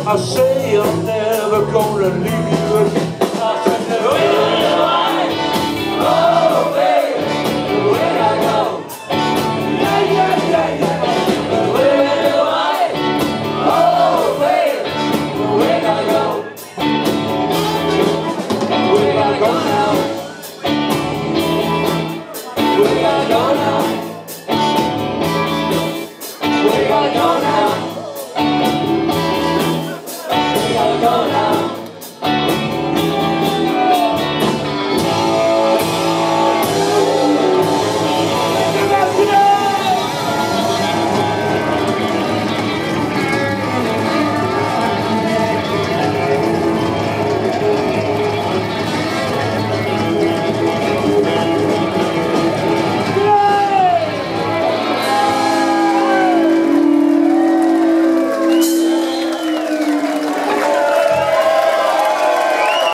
I say I'm never gonna leave you again. I said, where I, oh baby, where I go? Yeah, yeah, yeah, yeah. Where I, oh baby, where I go? Where I go now? Where I go now? Where I go now? Where I go now?